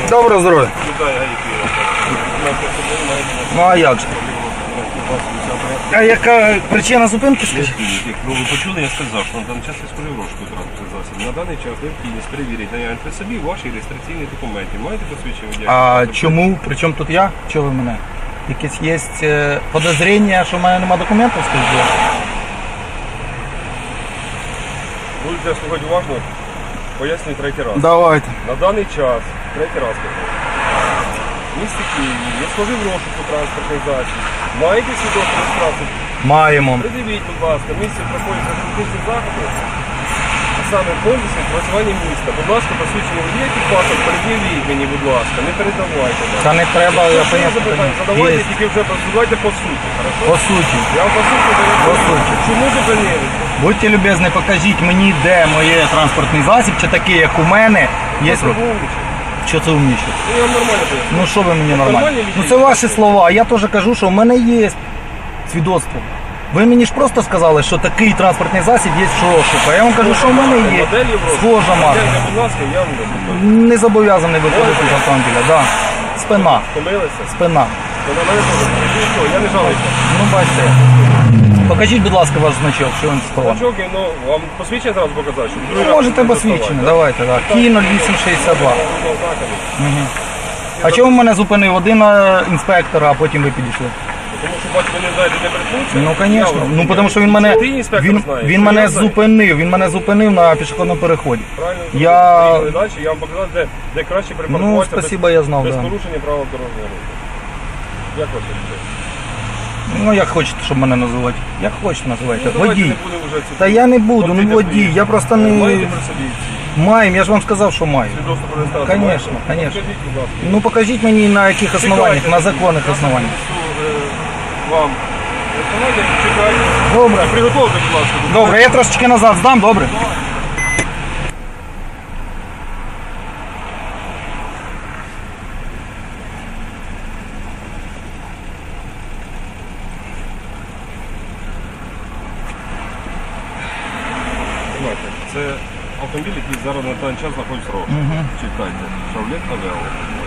Доброго здоров'я. Ну а як же? А яка причина зупинки, скажіть? Ну, ви почули, я сказав, що на даний час я спожив розшуку транспортних засобів. На даний час необхідність перевірити наявність при собі ваші реєстраційні документи. Маєте посвідчення водія? А чому? Причому тут я? Чого ви мене? Якесь є подозріння, що в мене немає документів, скажіть? Будете слухати уважно, пояснюю третій раз. Давайте. На даний час, третій раз кажу, в місті Києві я спожив розшуку транспортних засобів. Маєте свідоцтво реєстрації? Маємо. Придивіть, будь ласка, місце проходять рекомендаційні заходи, а саме повністю працювання міста. Будь ласка, посвідчення водія паспорт, передивіть мені, будь ласка, не передавайте. Та не треба, я Запитання поняв. задавайте, тільки вже задавайте по суті, хорошо? По суті. Я вам по суті По суті. Чому зупинили? Будьте любезні, покажіть мені, де моє транспортний засіб, чи такий, як у мене, є. Що це умніше? Ну, я вам нормально поясню. Ну що ви мені нормально? Нормальні Ну люди. це ваші слова. Я теж кажу, що в мене є свідоцтво. Ви мені ж просто сказали, що такий транспортний засіб є в розшуку. А я вам кажу, що в мене є. Модель Європи. Схожа марка. Модель, будь ласка, я вам розповідаю. Не зобов'язаний виходити з автомобіля. Да. Спина. Помилися? Спина. То на мене теж. Ну що, я не жалуюся. Ну бачите. Покажіть, будь ласка, ваш значок, що він сховав. Значок, ну, вам посвідчення зразу показати, щоб другий Ну, раз можете не посвідчення, доставати, давайте, так. Кій 0862. да? Знаками. А чому мене зупинив один інспектор, а потім ви підійшли? Тому що бачите, ви не знаєте, де прикнуться. Ну, звісно. Ну, тому що він мене, він мене зупинив на пішохідному переході. Правильно, Я- поїхали далі, я вам показав, де краще Ну, припаркуватися спасибо, я знав, без да. порушення правил дорожнього руху. Як вас це? Ну, як хочете, щоб мене називати. Як хочете називайте. Ну, давайте Водій. не будемо вже цю Та я не буду, ну конфлікти водій, свої. я просто Маєте не... при собі ці Маємо, я ж вам сказав, що маю. свідоцтва про реєстрацію? Конечно, Маєте? конечно. Покажіть, будь ласка. Ну, покажіть мені, на яких основаннях, на законних Я основаннях. принесу, вам основання, чекайте. Добре. Приготовте, будь ласка. Добре, я трошечки назад здам, добре? Знаєте, це автомобіль, який зараз на даний час знаходиться в розшуку. Чекайте. Шавлет Авео.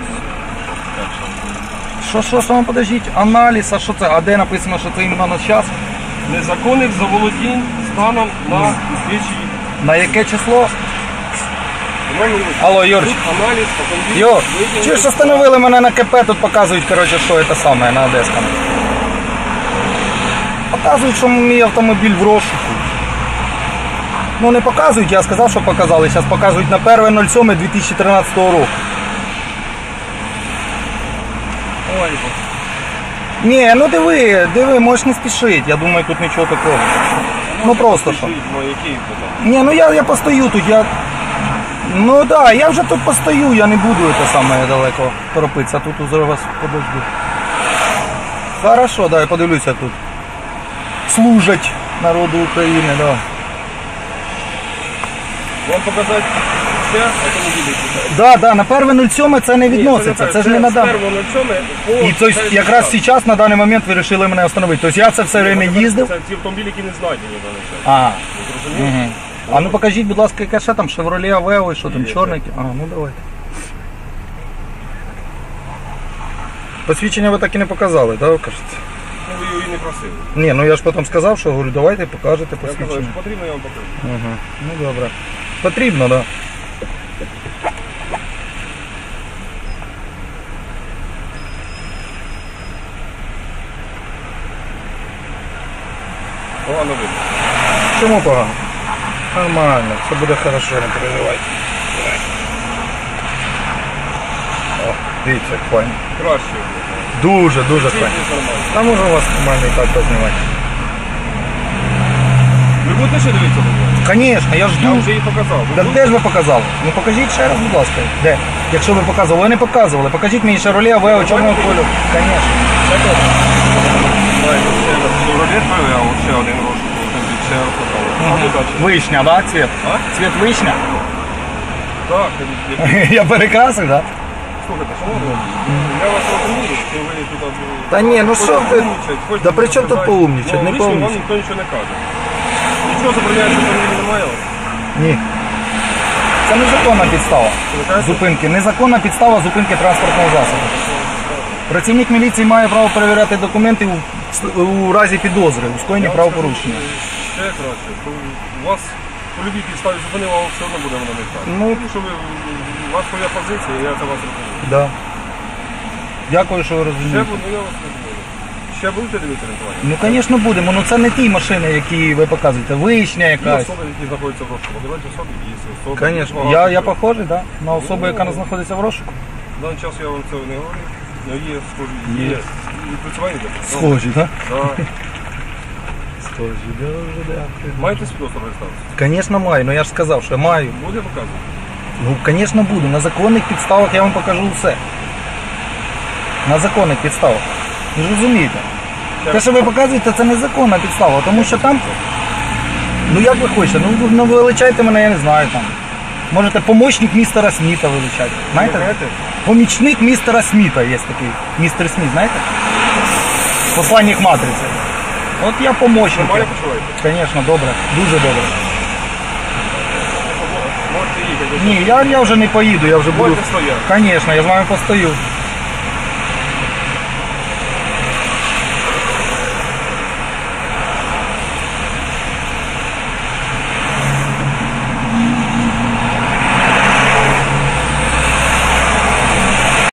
Що саме, подождіть, аналіз, а що це? А де написано, що це іменно на час? Незаконних заволодінь станом на 2000. На яке число? Шановні, Алло, Юрич. тут аналіз автомобіля. Йо, чи ж остановили мене на КП, тут показують, коротше, що це саме на Одеському. Показують, що мій автомобіль в розшуку. Ну не показують, я сказав, що показали. Зараз показують на 1.07.2013 року. Ой, Ні, ну диви, можеш не спішити. Я думаю, тут нічого такого. Ну просто що. ну який питання? Ні, ну я постою тут, Ну так, да, я вже тут постою, я не буду це саме далеко торопитися, тут уже вас подожду. Хорошо, да, я подивлюся тут. Служать народу України, да. Вам показати все автомобілі? Да, на 1.07 це не відноситься, це ж не надам. І то есть, якраз зараз, на даний момент, ви вирішили мене встановити. Тобто я це все время їздив. Це ті автомобілі, які не знайдені на даний час. А, Ви зрозуміли? а ну покажіть, будь ласка, яке ще там, Chevrolet Aveo, і що там, чорний? А, ну давайте. Посвідчення ви так і не показали, так, ви кажете? Ну ви її не просили. Ні, ну я ж потім сказав, що говорю, давайте покажете Я казав, посвідчення. що потрібно, я вам покажу. Ага, ну добре. Потрібно, так. Да. Погано видно. Чому погано? Нормально, все буде хорошо, не переживайте. О, дивіться, як файно. Краще. Дуже, дуже Ці файно. нормально. Та можу вас нормально і так познімати. Ви будете ще дивитися? Звісно, я Я жду. вже її показав. Ви Так будете? де ж ви показали? Ну покажіть ще раз, будь ласка. Де? Якщо ви показували, ви не показували. Покажіть мені Chevrolet Aveo чорного кольору. Звісно. Знаєте, ще раз. Chevrolet Aveo, ще один розшук. Ще раз показав. Вишня, да, цвет? А? Цвет вишня? Так, Я перекрасив, да? слухайте, шановні, я вас розумію, що ви тут... Та ні, ну що ви... Да при чому тут поумнічать? Не Вам поумнічать. ніхто нічого не каже. Нічого забороняється, що ви немає? Ні. це незаконна підстава зупинки. Незаконна підстава зупинки транспортного засобу. Працівник міліції має право перевіряти документи у разі підозри у скоєнні правопорушення. Ще краще. То у вас по любій підставі зупинила, але все одно буде вона не так. Ну, Що ви, у вас своя позиція, я це вас розумію. да. Дякую, що ви Ще розумієте. буду, я вас розумію. Ще будете дивитися рятування? Ну, звісно, будемо. Ну це не ті машини, які ви показуєте. Вишня Є якась. особи, які знаходяться в розшуку. Давайте особи, є особи. Звісно. Багато Я хто. похожий, да? На особу, яка знаходиться в розшуку. В даний час я вам цього не говорю. Але є схожі. Є. Є. І працювання йде. Схожі, так? Да. Схожі, дуже дякую. Маєте свідоцтво реєстрації? Звісно, маю. Ну я ж сказав, що маю. Буде показувати? Ну, звісно, буду. На законних підставах я вам покажу все. На законних підставах. Ви ж розумієте? Те, що ви показуєте, це незаконна підстава, тому що там, ну як ви хочете, ну величайте мене, я не знаю там. Можете помічник містера Сміта величати. Знаєте? Знаєте? Помічник містера Сміта є такий. Містер Сміт, знаєте? Посланник матриці. От я помічник. Нормально почуваєте? Звісно, добре. Дуже добре. Можете їхати. Ні, я вже не поїду, я вже буду. Можете стояти. Звісно, я з вами постою.